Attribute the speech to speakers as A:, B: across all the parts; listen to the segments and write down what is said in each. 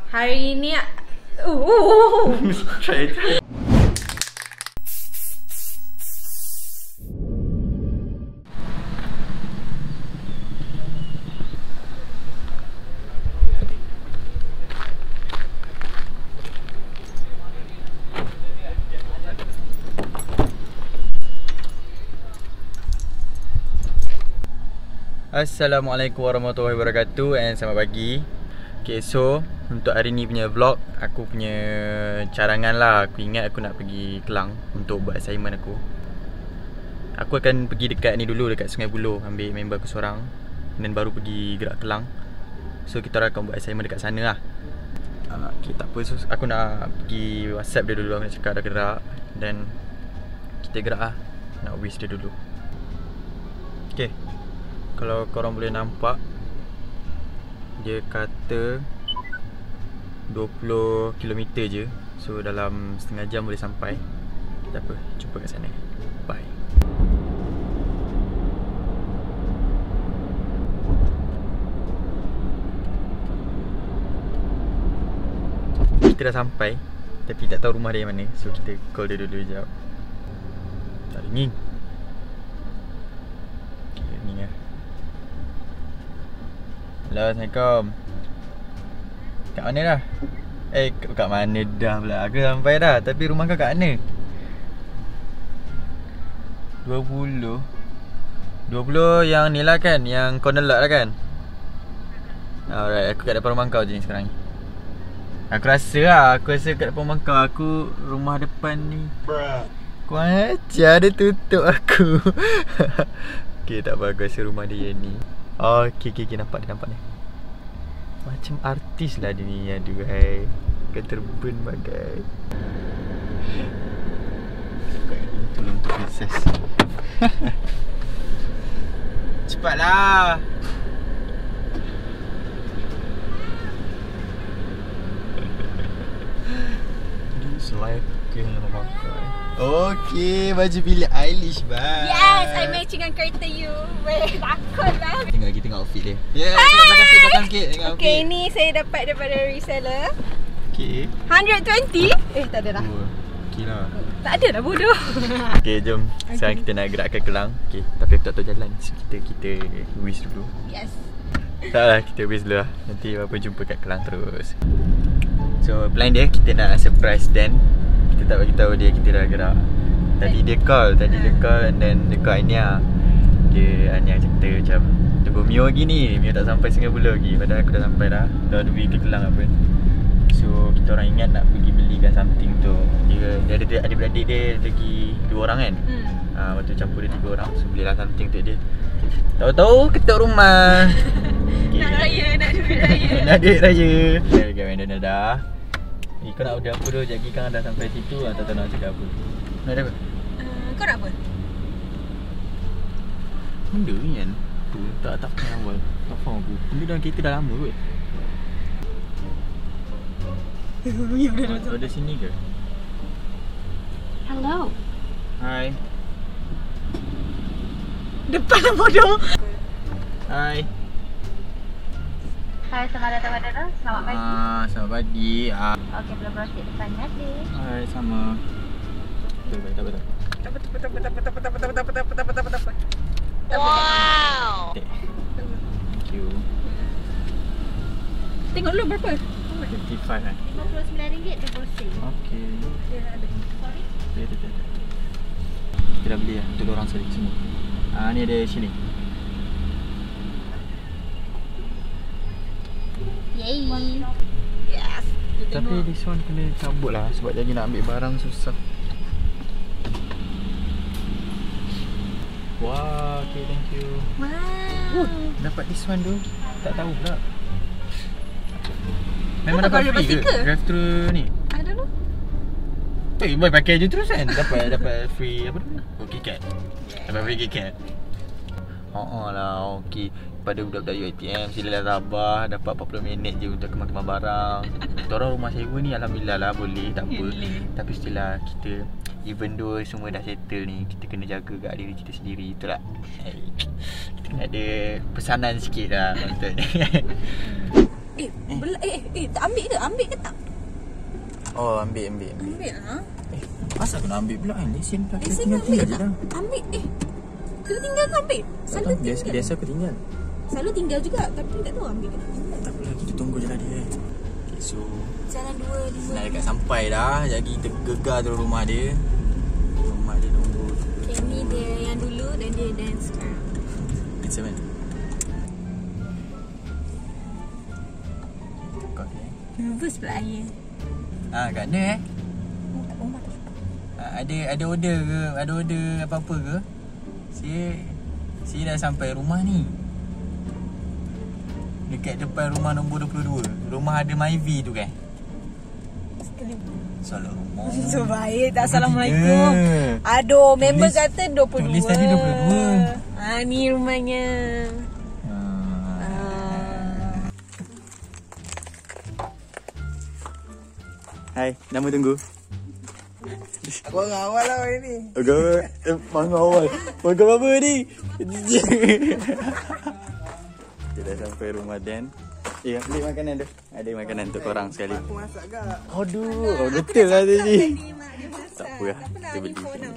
A: Hari ni
B: Try. Assalamualaikum warahmatullahi wabarakatuh and selamat pagi. Okay, so untuk hari ni punya vlog, aku punya carangan lah. Aku ingat aku nak pergi Kelang untuk buat assignment aku. Aku akan pergi dekat ni dulu, dekat Sungai Buloh, ambil member aku seorang, dan baru pergi gerak Kelang. So kita orang akan buat assignment dekat sana lah. Okay, tak apa, so aku nak pergi WhatsApp dia dulu. Aku nak cakap dah gerak, dan kita gerak lah. Nak wish dia dulu. Okay, kalau korang boleh nampak, dia kata 20 km je. So dalam setengah jam boleh sampai. Tak apa, jumpa kat sana. Bye. Kita dah sampai, tapi tak tahu rumah dia mana. So kita call dia dulu sekejap. Tak ringing. Okay, ringing lah. Hello, Assalamualaikum. Kat mana dah? Kat mana dah pula? Aku sampai dah, tapi rumah kau kat mana? 20 yang ni lah kan? Yang corner lot lah kan? Alright, aku kat depan rumah kau je ni sekarang ni. Aku rasa kat depan rumah kau. Aku rumah depan ni. Kau ajar dia tutup aku. Okay, tak apa, aku rasa rumah dia ni. Okay, nampak dia, nampak ni. Macam artis lah dia ni. Aduhai, kau terben bagai. Tolong untuk princess. Cepatlah. Slide ke yang nak pakai. Okay, baju Billie Eilish bang.
A: Yes, I matching dengan kereta you. Weh, takut lah.
B: Tengok outfit dia. Yeah, belakang sikit. Tengok outfit.
A: Okay, ni saya dapat daripada reseller.
B: Okay,
A: 120? Tak ada dah.
B: Okay lah.
A: Tak ada dah, bodoh.
B: Okay, jom. Sekarang kita nak gerak ke Kelang. Okay, tapi aku tak tahu jalan. So kita wish dulu.
A: Yes.
B: Tak lah, kita wish dulu lah. Nanti apa jumpa kat Kelang terus. So plan dia, kita nak surprise Dan. Kita tak bagi tahu dia kita dah gerak. Tadi dia call and then dia call Ania. Ania cerita macam tunggu Mio lagi ni. Mio tak sampai Sungai Buloh lagi. Padahal aku dah sampai dah. Dah pergi ke Kelang apa. So kita orang ingat nak pergi belikan something tu. Dia ada adik-beradik dia lagi 2 orang kan. Lepas tu campur dia 3 orang. So belilah something untuk dia. Tahu-tahu ketuk rumah. Okay.
A: Nak raya, nak duit raya.
B: Nak duit raya. Okay, Brandon dah. Kau nak order apa tu? Sekejap lagi kan dah sampai situ. Tak tahu nak cakap apa. Nak ada apa?
A: Kau nak apa?
B: Benda ni kan. Tu tak pernah awal. Tak faham aku. Benda dalam kereta dah lama kot.
A: Ya dah.
B: Order sini ke?
A: Hello.
B: Hai.
A: Depan lah bodoh.
B: Hai.
C: Hai, selamat datang pada selamat pagi.
B: Selamat pagi.
C: Okey, belum berhenti depannya deh.
B: Hai, sama. Tak apa.
A: Wow.
B: Thank you.
A: Tengok dulu berapa?
B: 55 kan?
C: RM59.20.
B: Okay.
C: Sorry.
B: Dia. Kita dah beli lah untuk diorang semua. Ni ada sini.
C: Yay.
A: Yes.
B: Tapi this one kena cabut lah sebab jadi nak ambil barang susah. Wah, okay, thank you.
A: Wow.
B: Dapat this one tu. Tak tahu pula. Memang
A: Kenapa
B: dapat
A: kau
B: free ke?
A: stiker?
B: Drive thru ni.
A: I don't know.
B: Boy pakai je terus kan. Dapat free apa tu? KitKat. Dapat free KitKat. Lah, okey. Pada budak-budak UiTM, silalah sabar. Dapat 40 minit je untuk kemas-kemas barang. Kita orang rumah sewa ni alhamdulillah lah boleh, tak apa. Tapi still lah kita, even though semua dah settle ni, kita kena jaga kat diri kita sendiri. Itulah. Kita kena ada pesanan sikit lah untuk ni.
A: Tak ambil ke? Ambil ke tak?
B: Oh, ambil.
A: Ambil lah.
B: Masa aku nak ambil pula kan? Lesen dah.
A: Lesen
B: Tinggal
A: ambil
B: je
A: lah.
B: dah.
A: Ambil. Kena tinggal ke ambil? Selalu tinggal.
B: Biasa aku tinggal.
A: Selalu tinggal juga. Tapi tak tahu ambil ke tak.
B: Tak apalah, kita tunggu je lah dia. Okay, so
A: Jalan 2, 5.
B: nak dekat sampai dah. Jadi kita gegar tu rumah dia. Rumah dia nombor
A: Okay, ni dia yang dulu dan dia dance sekarang.
B: It's a man. Kau okay?
A: Nervous pula ayah.
B: Kat mana Ada order ke? Ada order apa-apa ke? Saya dah sampai rumah ni. Dekat depan rumah nombor 22. Rumah ada Myvi tu kan? Salah rumah.
A: So baik tak. Assalamualaikum. Aduh, member kata 22.
B: Tulis tadi 22.
A: Ni rumahnya.
B: Hai, nama tunggu.
D: Aku awal lah hari ni.
B: Mangga awal. Mangga apa ni? Kita dah sampai rumah Dan. Ambil makanan tu. Ada makanan untuk korang sekali.
D: Aku masak gak?
B: Aduh, betul lah tadi. Tak apa lah, kita beli.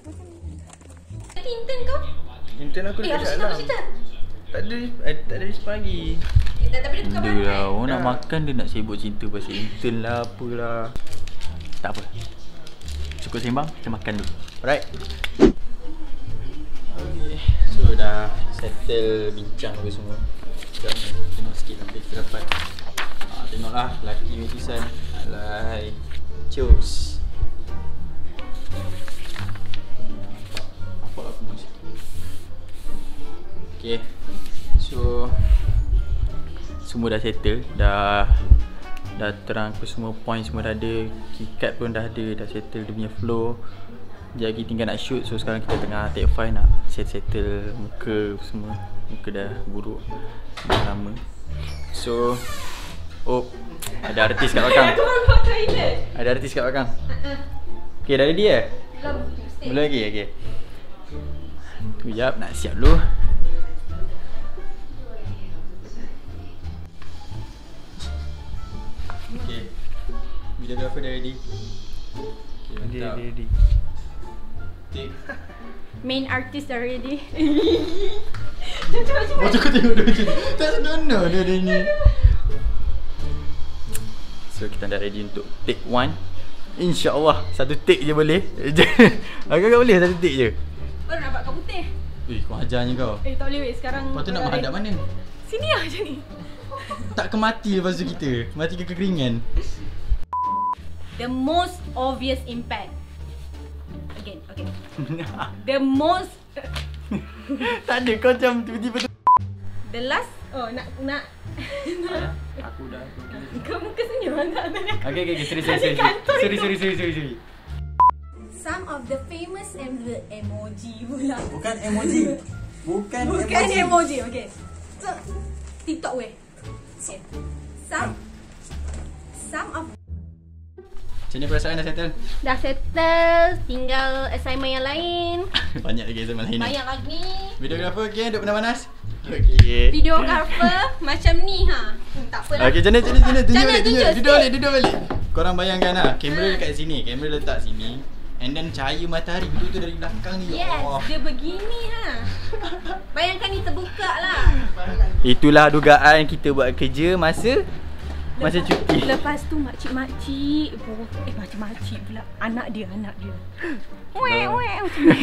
A: Intern kau?
B: Intern aku dekat
A: apa
B: dalam.
A: cerita?
B: Tak ada pagi.
A: Tapi dia tukar
B: Benda lah, orang nak makan dia nak sibuk cerita pasal intern lah apalah. Tak apa. Cukup sembang, kita makan dulu. Alright. Okay, so dah settle bincang apa semua. Sekejap tengok sikit apa kita dapat. Tengoklah lelaki Metisan. Alai. Cheers. Nampak aku masih. Okay. So semua dah settle. Dah terang aku semua point semua dah ada. Keycard pun dah ada. Dah settle dia punya flow. Sekejap lagi tinggal nak shoot. So sekarang kita tengah take file nak settle muka semua. Muka dah buruk dah lama. So ada artis kat belakang. Ada artis kat belakang. Okay, dah ready eh? Belum lagi? Okay. Sekejap nak siap dulu. Okay, videographer dah ready. Okay, mantap. Ready. Take.
A: Main artist dah ready.
B: Macam kau tengok dia macam tak senonoh dia ni. So kita dah ready untuk take 1. InsyaAllah satu take je boleh. Agak-agak boleh satu take je.
A: Baru nampak kau putih.
B: Kau ajarnya kau.
A: Tak boleh wait sekarang.
B: Lepas tu nak menghadap mana?
A: Sini lah macam ni.
B: Tak ke mati lepas tu kita. Mati ke kekeringan.
A: The most obvious impact. Again, okay. The most
B: Tak ada kau macam tiba-tiba tu.
A: The last nak
B: Aku dah
A: kau muka senyum tak ada.
B: Okay, sorry.
A: Some of the famous emoji pula.
B: Bukan emoji. Bukan
A: emoji. Okay. So TikTok weh. Okay. Some of
B: macam ni perasaan dah settle?
A: dah settle, tinggal assignment yang lain.
B: Banyak lagi zaman lain.
A: Banyak lagi.
B: Videographer okay, duduk panas-panas. Okay.
A: Videographer macam ni tak apalah.
B: Okay, macam mana? Tunjuk
A: sikit.
B: Duduk balik. Korang bayangkan lah, kamera dekat sini. Kamera letak sini. And then cahaya matahari betul-betul dari belakang ni.
A: Yes, dia begini Bayangkan ni terbuka lah.
B: Itulah dugaan kita buat kerja masa cuti.
A: Lepas tu makcik-makcik makcik-makcik pula. Anak dia Weh macam ni.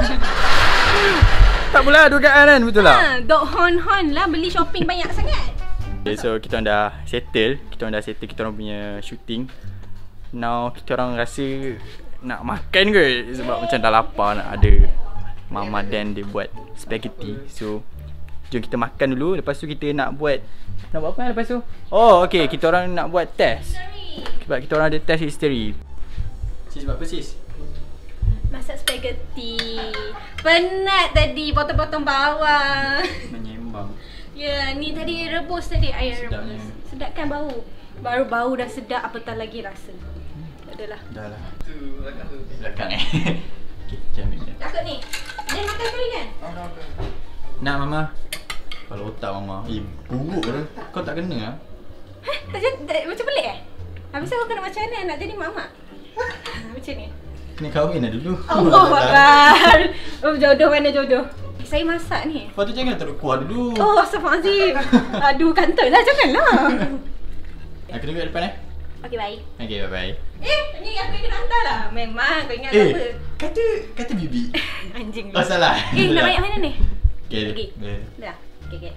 B: Tak pula dugaan kan, betul lah.
A: Dok hon lah, beli shopping banyak sangat.
B: Okay, so kita orang dah settle. Kita orang punya shooting. Now kita orang rasa nak makan ke? Sebab macam dah lapar, nak ada Mama Dan dia buat spaghetti. So jom kita makan dulu. Lepas tu kita nak buat apa lepas tu? Oh okay, kita orang nak buat test. Sebab kita orang ada test history. Sis buat apa sis?
A: Masak spaghetti. Penat tadi, potong-potong bawang.
B: Menyembang.
A: Ya, ni tadi rebus tadi, air
B: Sedapnya.
A: rebus. Sedap kan bau? Baru bau dah sedap, apatah lagi rasa. Tak adalah.
B: Dah lah. Belakang Okay, jangan ambil.
A: Takut ni. Dia makan sekali kan?
B: Nak mama? Kalau otak mama. Buruk ke? Kau tak kena lah.
A: Macam pelik Habis aku kena macam mana nak jadi mak-mak? Macam ni.
B: Kena kahwin lah dulu.
A: Allah Akbar. Oh, jodoh mana jodoh? Saya masak ni.
B: Lepas tu jangan taruh kuah dulu.
A: Oh, astagfirullahaladzim. Aduh, kantoi lah. Janganlah.
B: Aku tunggu kat depan
C: Okay, bye.
B: Okay, bye-bye.
A: Ni aku kena hantar lah. Memang kau ingat apa?
B: Kata bibi.
A: Anjing.
B: Oh, salah.
A: Nak banyak mana ni?
B: Okay.
A: Dah. Okay.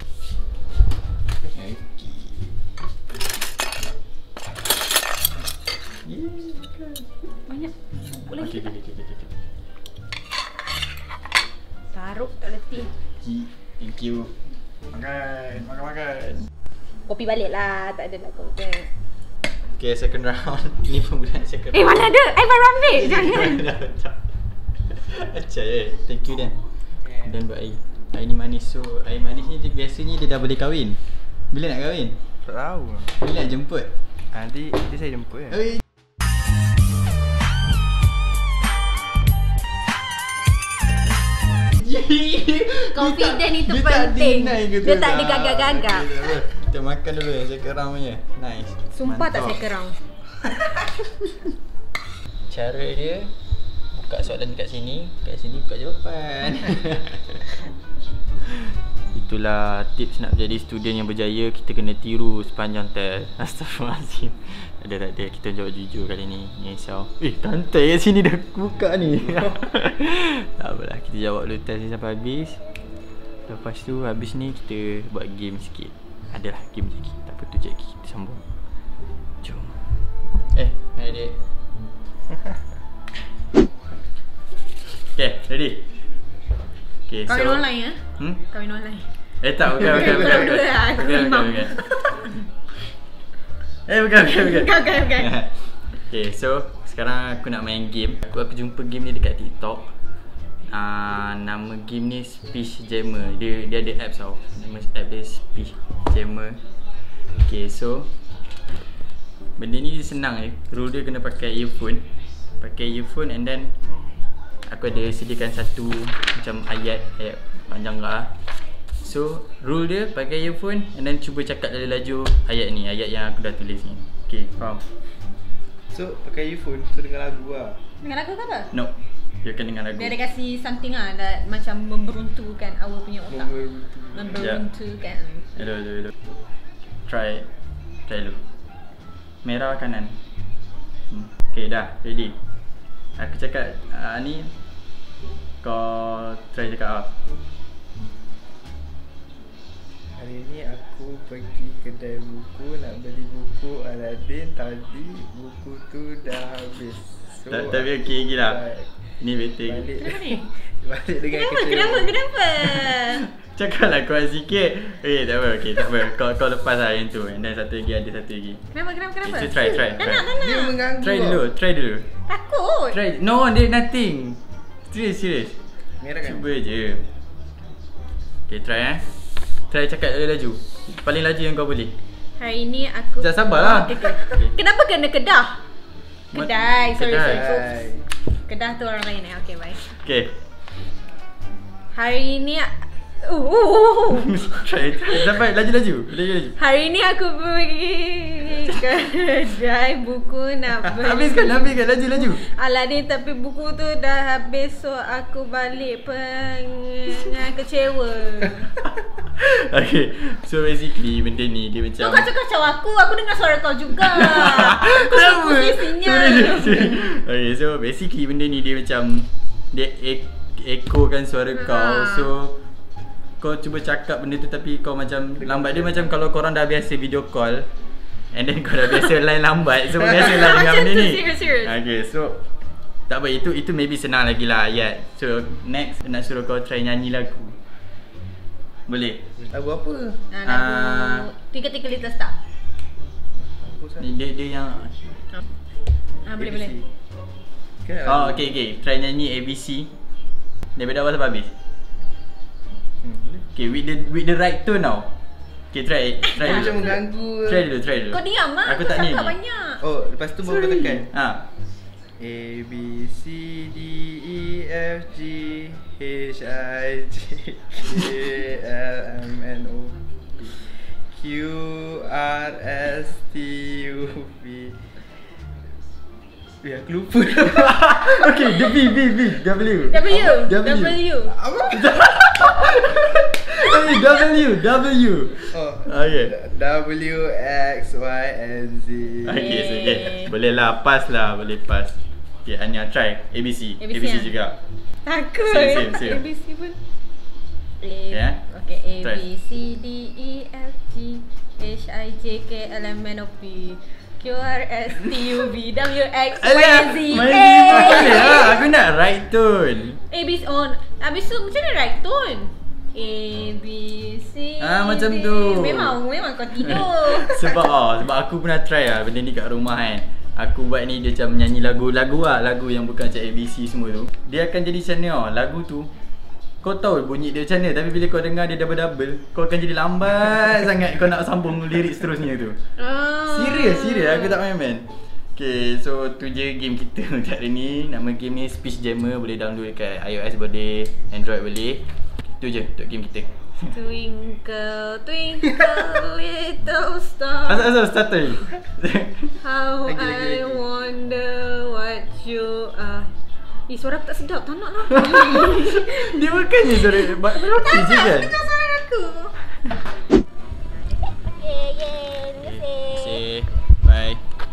A: Banyak. Boleh
B: Okay.
A: taruh tak letih.
B: Thank you. Makan.
A: Kopi balik lah. Tak ada nak kopi.
B: Okay, second round. Ni pun bulan second round.
A: Mana ada? Baru ambil. Jangan.
B: Acah thank you Dan. Dan buat air. Air ni manis. So air manis ni biasanya dia dah boleh kahwin. Bila nak kahwin?
D: Tak tahu.
B: Bila nak jemput?
D: Nanti saya jemput ya.
B: Oi.
C: Confident itu
B: dia tak
C: penting.
B: deny ke tu?
C: Dia tak ada gagap-gagap.
B: Okay, tak apa. Kita makan dulu yang second round punya. Nice.
A: Sumpah tak
B: Mantap.
A: saya kerang.
B: Cara dia buka soalan dekat sini buka jawapan. Itulah tips nak jadi student yang berjaya. Kita kena tiru sepanjang test. Astaghfirullahaladzim. Tak ada. Kita jawab jujur kali ni. Nyesau. Tantai kat sini dah buka ni. Tak apalah. Kita jawab dulu test ni sampai habis. Lepas tu habis ni kita buat game sikit. Adalah game lagi. Tak apa tu je lagi. Kita sambung. Jom. Hai adik. Okay, ready? Okay,
A: Kahwin online ya? Kahwin online.
B: Tak, bukan. Bukan. Okay, so sekarang aku nak main game. Aku jumpa game ni dekat TikTok. Nama game ni Speech Jammer. Dia ada apps tau. Nama app dia Speech Jammer. Okay, so benda ni senang je. Rule dia kena pakai earphone. And then aku ada sediakan satu macam ayat panjang lah. So rule dia pakai earphone and then cuba cakap laju ayat ni, ayat yang aku dah tulis ni. Okay, faham?
D: So pakai earphone tu dengar lagu lah.
A: Dengan lagu ke apa?
B: No, dia akan dengar lagu.
A: Dia ada kasi something lah macam memberuntukan awal punya otak. Memberuntukan.
B: Hello. Try dulu. Merah kanan. Okay, dah ready. Aku cakap ni kau try cakap
D: Hari ni aku pergi kedai buku nak beli buku Aladdin. Tadi buku tu dah habis. So
B: tapi okey lagi lah. Ni betul.
D: Balik dengan
A: Kenapa?
B: Cakaplah kuat sikit. Tak apa, tak apa. Kau lepas lah yang tu. And then satu lagi.
A: Kenapa?
B: So try.
A: Tak nak.
D: Dia mengganggu.
B: Try dulu.
A: Takut.
B: Try. No, dia nothing. Serius.
D: Merah kan?
B: Cuba je. Okay, try Try cakap laju. Paling laju yang kau boleh.
A: Hari ni aku
B: Jangan sabarlah.
A: Okay. Kenapa kena Kedah? Kedai. Sorry.
D: Hai.
A: Kedah tu orang lain Okay, bye.
B: Okay.
A: Hari ni
B: Try. Sampai laju.
A: Hari ni aku pergi kedai buku nak beli
B: Habiskan. Laju.
A: Aladdin, tapi buku tu dah habis. So aku balik dengan kecewa.
B: Okay. So basically benda ni dia macam
A: Kau kacau aku dengar suara kau juga. Aku sinyal.
B: Okay, so basically benda ni dia macam dia echokan suara kau. So kau cuba cakap benda tu tapi kau macam lambat. Dia macam kalau korang dah biasa video call and then kau dah biasa line lambat. So biasalah dengan benda ni.
A: Serius.
B: Okay, so tak apa, itu maybe senang lagi lah ayat. So next nak suruh kau try nyanyi lagu. Boleh?
D: Lagu apa?
A: Lagu Tiga Little Star.
B: Dia yang
A: Boleh.
B: Okay. Try nyanyi ABC daripada awal sampai habis. Okay, with the right tone now. Okay, try
D: Macam
B: dulu.
D: mengganggu.
B: Try dulu.
A: Kau diam lah.
B: Aku tak ni.
A: Banyak.
D: Oh, lepas tu baru kau tekan. A B C D E F G H I J K L M N O P Q QRSTUV. Ya, aku lupa.
B: Okay, the V. W.
A: W.
D: Apa?
B: W.
D: Oh.
B: Okay.
D: W, X, Y, and Z.
B: Okay. Boleh lah, pass lah. Boleh pass. Okay, Anya try. ABC juga.
A: Takut.
B: Same.
A: ABC pun.
B: Yeah.
A: Okay, A,
B: Try.
A: B, C, D, E, F, G, H, I, J, K, L, M, N, O, P, Q, R, S, T, U, V, W, X, Y, Z.
B: Boleh lah. Aku nak right tone.
A: A, B, C, oh. Habis tu macam mana right tone? A, B, C,
B: macam
A: D.
B: tu.
A: Memang kau tidur.
B: Sebab aku pernah try lah benda ni kat rumah kan. Aku buat ni dia macam menyanyi lagu yang bukan macam ABC semua tu. Dia akan jadi macam ni tau. Lagu tu kau tahu bunyi dia macam mana, tapi bila kau dengar dia double-double, kau akan jadi lambat sangat kau nak sambung lirik seterusnya tu. Serius aku tak main-main. Okay, so tu je game kita untuk hari ni. Nama game ni Speech Jammer. Boleh download dekat iOS boleh, Android boleh. Tu je untuk game kita.
A: Twinkle, twinkle, little star.
B: Asal starter.
A: How
D: Lagi.
A: I wonder what you are. Suara aku tak sedap, tak nak lah.
B: Dia bukannya suara roti je kan?
A: Dengar suara aku.
C: Terima kasih.
B: Bye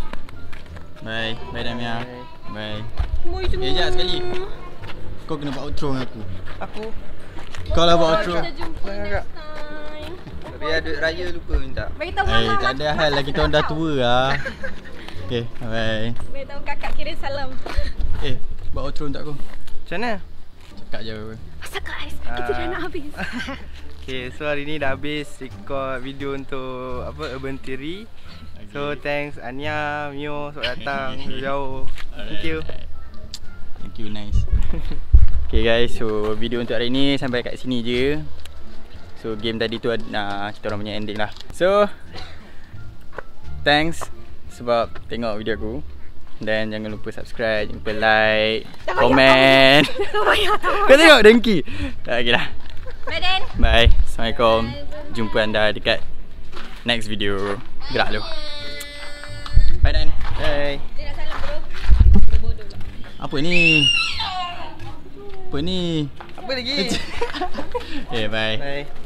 B: Damia. Bye.
A: Boy semua.
B: Sekejap sekali. Kau kena buat outro dengan aku.
D: Aku.
B: Kau lah buat outro.
A: Kita jumpa
D: Agak.
A: next time.
D: Tapi ada raya lupa minta.
A: Beritahu mama.
B: Tak ada hal lah, kita orang dah tua lah. Okay, bye.
A: Beritahu kakak kirim salam.
B: Buat outro untuk aku.
D: Macam mana?
B: Cakap je.
A: Asal guys, kita dah nak habis.
D: Okay, so hari ni dah habis record video untuk Urban Theory. So thanks Anya, Mio sebab datang jauh. Thank you.
B: Thank you, nice. Okay guys, so video untuk hari ni sampai kat sini je. So game tadi tu kita orang punya ending lah. So thanks sebab tengok video aku. Dan jangan lupa subscribe, jangan lupa like, komen. Kau tengok dengki. Okay lah.
A: Bye then.
B: Bye. Assalamualaikum. Jumpa anda dekat next video. Gerak lu. Bye then. Bye.
A: Dia nak salam bro. Bodoh lah.
B: Apa ni? Apa ni?
D: Apa lagi?
B: Okay, bye.
D: Bye.